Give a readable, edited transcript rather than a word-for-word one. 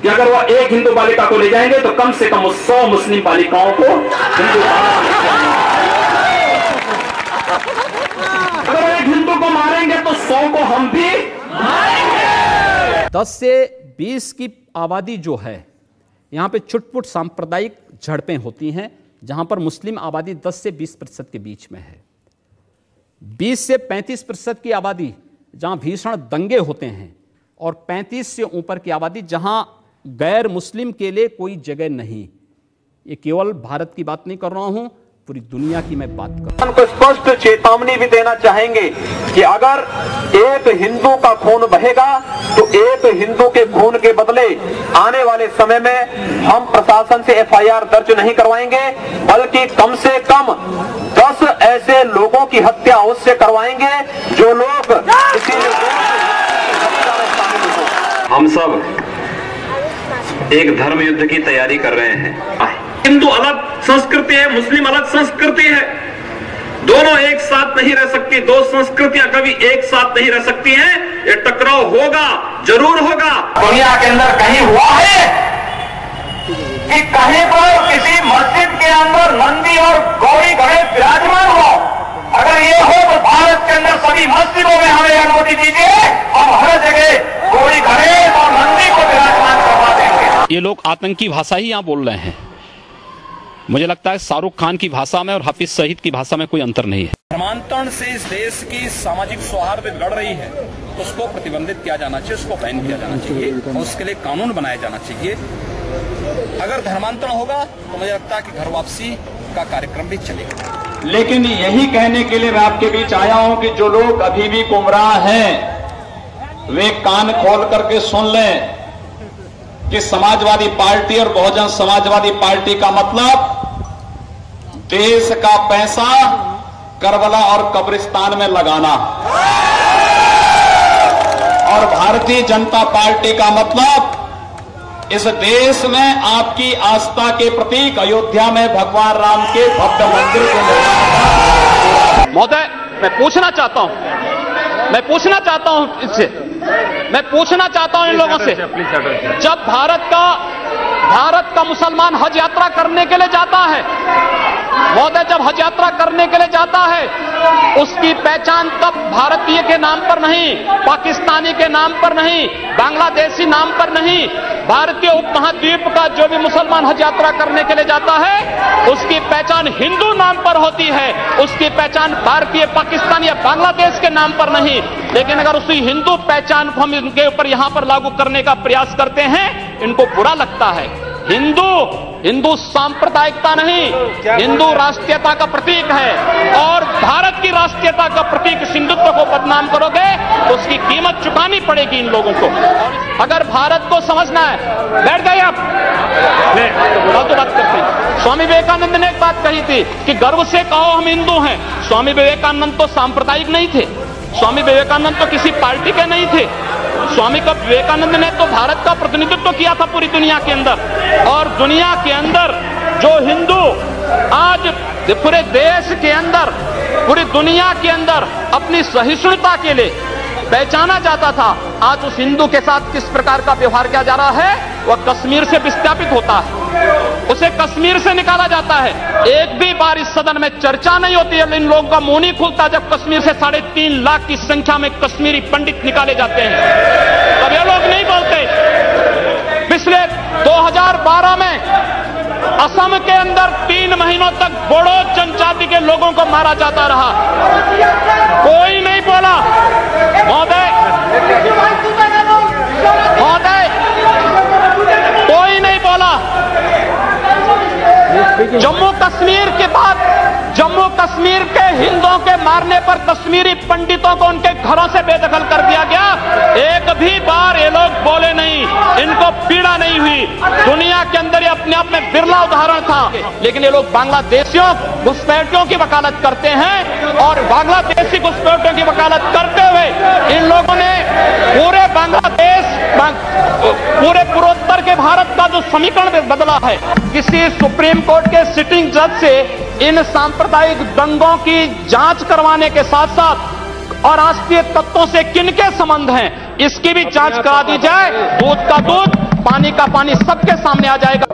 कि अगर वो एक हिंदू बालिका को ले जाएंगे तो कम से कम 100 मुस्लिम बालिकाओं को हिंदू, अगर एक हिंदू को मारेंगे तो 100 को हम भी मारेंगे। 10 से 20 की आबादी जो है, यहाँ पे छुटपुट सांप्रदायिक झड़पें होती हैं, जहाँ पर मुस्लिम आबादी 10 से 20% के बीच में है। 20 से 35% की आबादी जहाँ भीषण दंगे होते हैं, और 35 से ऊपर की आबादी जहाँ गैर मुस्लिम के लिए कोई जगह नहीं। ये केवल भारत की बात नहीं कर रहा हूँ, पूरी दुनिया की मैं बात कर रहा हूँ। उनको स्पष्ट चेतावनी भी देना चाहेंगे कि अगर एक हिंदू का खून बहेगा तो एक हिंदू के खून के बदले आने वाले समय में हम प्रशासन से FIR दर्ज नहीं करवाएंगे, बल्कि कम से कम 10 ऐसे लोगों की हत्या उससे करवाएंगे जो लोग किसी हम सब एक धर्म युद्ध की तैयारी कर रहे हैं। हिंदू अलग संस्कृति है, मुस्लिम अलग संस्कृति है, दोनों एक साथ नहीं रह सकती, दो संस्कृतियां कभी एक साथ नहीं रह सकती हैं। ये टकराव होगा, जरूर होगा। दुनिया के अंदर कहीं हुआ है कि कहीं पर किसी मस्जिद के अंदर नंदी और गौरी गणेश विराजमान हो? अगर ये हो तो भारत के अंदर सभी मस्जिदों में हमें अनुमति दीजिए, हम हर जगह गौरी गणेश और नंदी को विराजमान करवा देंगे। ये लोग आतंकी भाषा ही यहाँ बोल रहे हैं। मुझे लगता है शाहरुख खान की भाषा में और हाफिज सईद की भाषा में कोई अंतर नहीं है। धर्मांतरण से इस देश की सामाजिक सौहार्द लड़ रही है, तो उसको प्रतिबंधित किया जाना चाहिए, उसको बैन किया जाना चाहिए और उसके लिए कानून बनाया जाना चाहिए। अगर धर्मांतरण होगा तो मुझे लगता है कि घर वापसी का कार्यक्रम भी चलेगा। लेकिन यही कहने के लिए मैं आपके बीच आया हूं कि जो लोग अभी भी गुमराह हैं वे कान खोल करके सुन लें कि समाजवादी पार्टी और बहुजन समाजवादी पार्टी का मतलब देश का पैसा करबला और कब्रिस्तान में लगाना, और भारतीय जनता पार्टी का मतलब इस देश में आपकी आस्था के प्रतीक अयोध्या में भगवान राम के भव्य मंदिर के निर्माण। महोदय, मैं पूछना चाहता हूं इससे, मैं पूछना चाहता हूं इन लोगों से, जब भारत का मुसलमान हज यात्रा करने के लिए जाता है, महोदय, जब हज यात्रा करने के लिए जाता है, उसकी पहचान तब भारतीय के नाम पर नहीं, पाकिस्तानी के नाम पर नहीं, बांग्लादेशी नाम पर नहीं, भारतीय उपमहाद्वीप का जो भी मुसलमान हज यात्रा करने के लिए जाता है, उसकी पहचान हिंदू नाम पर होती है, उसकी पहचान भारतीय, पाकिस्तान या बांग्लादेश के नाम पर नहीं। लेकिन अगर उसी हिंदू पहचान को हम इनके ऊपर यहां पर लागू करने का प्रयास करते हैं, इनको बुरा लगता है। हिंदू सांप्रदायिकता नहीं, हिंदू राष्ट्रीयता का प्रतीक है, और भारत की राष्ट्रीयता का प्रतीक हिंदुत्व को बदनाम करोगे तो उसकी कीमत चुकानी पड़ेगी इन लोगों को। अगर भारत को समझना है, बैठ गए आप, तो बात करते हैं। स्वामी विवेकानंद ने एक बात कही थी कि गर्व से कहो हम हिंदू हैं। स्वामी विवेकानंद तो सांप्रदायिक नहीं थे, स्वामी विवेकानंद तो किसी पार्टी के नहीं थे। स्वामी विवेकानंद ने तो भारत का प्रतिनिधित्व किया था पूरी दुनिया के अंदर, और दुनिया के अंदर जो हिंदू आज पूरे देश के अंदर, पूरी दुनिया के अंदर अपनी सहिष्णुता के लिए पहचाना जाता था, आज उस हिंदू के साथ किस प्रकार का व्यवहार किया जा रहा है, वह कश्मीर से विस्थापित होता है, उसे कश्मीर से निकाला जाता है। एक भी बार इस सदन में चर्चा नहीं होती है, इन लोगों का मुंह नहीं खुलता जब कश्मीर से 3.5 लाख की संख्या में कश्मीरी पंडित निकाले जाते हैं, तब ये लोग नहीं बोलते। पिछले 2012 में असम के अंदर 3 महीनों तक बोडो जनजाति के लोगों को मारा जाता रहा, कोई नहीं बोला। महोदय, कोई नहीं बोला। जम्मू कश्मीर के बाद जम्मू कश्मीर के हिंदुओं के मारने पर कश्मीरी पंडितों को उनके घरों से बेदखल कर दिया गया, एक भी बार ये लोग बोले नहीं, इनको पीड़ा नहीं हुई। दुनिया के अंदर ये अपने आप में बिरला उदाहरण था, लेकिन ये लोग बांग्लादेशियों घुसपैठियों की वकालत करते हैं, और बांग्लादेशी घुसपैठियों की वकालत करते हुए इन लोगों ने पूरे बांग्लादेश, पूरे पूर्वोत्तर के भारत का जो समीकरण बदला है। किसी सुप्रीम कोर्ट के सिटिंग जज से इन सांप्रदायिक दंगों की जांच करवाने के साथ साथ और राष्ट्रीय तत्वों से किनके संबंध हैं, इसकी भी जांच करा दी जाए। दूध का दूध, पानी का पानी सबके सामने आ जाएगा।